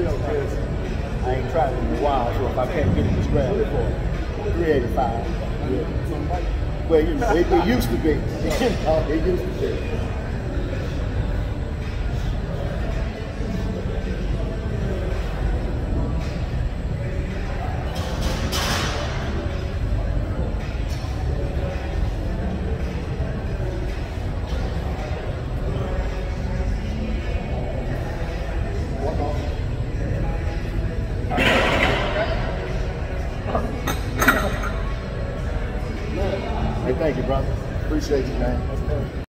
just I ain't tried it in a while, so if I can't get it to scratch it for 385. Yeah. Well, you know, it used to be. It used to be. Hey, thank you, brother. Appreciate you, man.